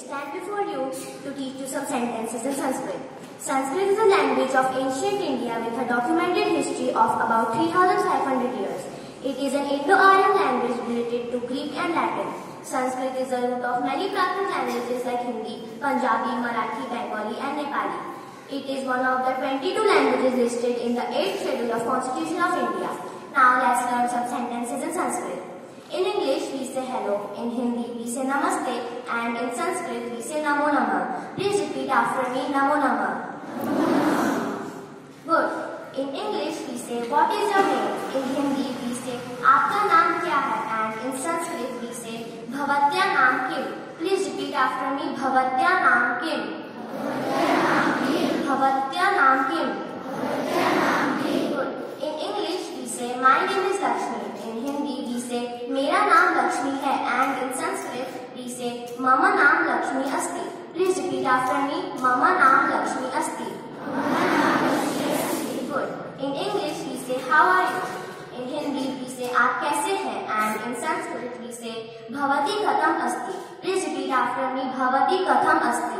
stand before you to teach you some sentences in Sanskrit. Sanskrit is a language of ancient India with a documented history of about 3,500 years. It is an Indo-Aryan language related to Greek and Latin. Sanskrit is the root of many Prakrit languages like Hindi, Punjabi, Marathi, Bengali and Nepali. It is one of the 22 languages listed in the 8th schedule of Constitution of India. Now let's learn some sentences in Sanskrit. In English we say hello, in Hindi we say namaste, and in Sanskrit we say namo namah. Please repeat after me, namo namah. Good. In English we say what is your name? In Hindi we say aapka naam kya hai, and in Sanskrit we say bhavatya naam kim. Please repeat after me, bhavatya naam kim. Bhavatya naam kim. Good. In English we say my name is Lakshmi. In Hindi we say mera naam Lakshmi hai, and in Sanskrit we say mama naam Lakshmi asti. Please repeat after me, mama naam Lakshmi asti. Good. In English we say how are you? In Hindi we say aap kaise hain, and in Sanskrit we say bhavati katham asti. Please repeat after me, bhavati katham asti.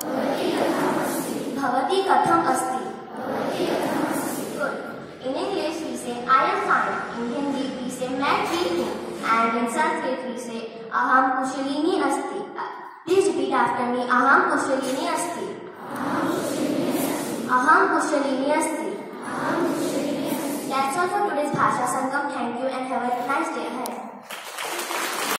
Bhavati katham asti. Good. In English we say I am fine. In Hindi we say main theek hu, and in Sanskrit we say aham kushalini asti. Please repeat after me, aham kushalini asti. Aham kushalini asti. That's all for today's Bhasha Sangam. Thank you and have a nice day ahead.